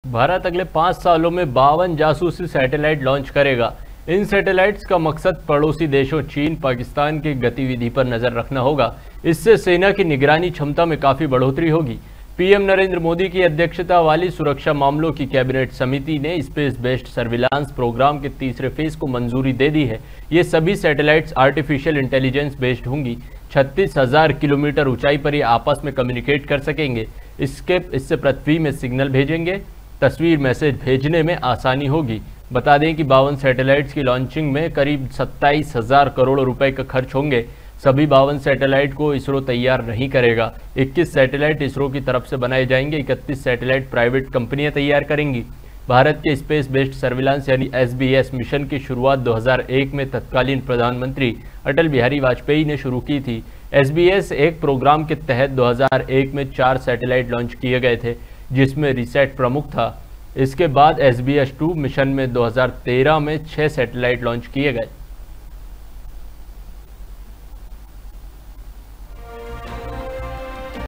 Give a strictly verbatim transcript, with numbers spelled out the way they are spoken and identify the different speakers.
Speaker 1: भारत अगले पाँच सालों में बावन जासूसी सैटेलाइट लॉन्च करेगा। इन सैटेलाइट्स का मकसद पड़ोसी देशों चीन, पाकिस्तान की गतिविधि पर नजर रखना होगा। इससे सेना की निगरानी क्षमता में काफी बढ़ोतरी होगी। पीएम नरेंद्र मोदी की अध्यक्षता वाली सुरक्षा मामलों की कैबिनेट समिति ने स्पेस बेस्ड सर्विलांस प्रोग्राम के तीसरे फेज को मंजूरी दे दी है। ये सभी सैटेलाइट्स आर्टिफिशियल इंटेलिजेंस बेस्ड होंगी। छत्तीस हजार किलोमीटर ऊंचाई पर ये आपस में कम्युनिकेट कर सकेंगे। इसके इससे पृथ्वी में सिग्नल भेजेंगे। तस्वीर मैसेज भेजने में आसानी होगी। बता दें कि बावन सैटेलाइट्स की लॉन्चिंग में करीब सत्ताईस हजार करोड़ रुपए का खर्च होंगे। सभी बावन सैटेलाइट को इसरो तैयार नहीं करेगा। इक्कीस सैटेलाइट इसरो की तरफ से बनाए जाएंगे। इकतीस सैटेलाइट प्राइवेट कंपनियां तैयार करेंगी। भारत के स्पेस बेस्ड सर्विलांस यानी एस बी एस मिशन की शुरुआत दो हज़ार एक में तत्कालीन प्रधानमंत्री अटल बिहारी वाजपेयी ने शुरू की थी। एस बी एस एक प्रोग्राम के तहत दो हज़ार एक में चार सैटेलाइट लॉन्च किए गए थे, जिसमें रिसैट प्रमुख था। इसके बाद S B S two mission में दो हज़ार तेरह में छह सैटेलाइट लॉन्च किए गए।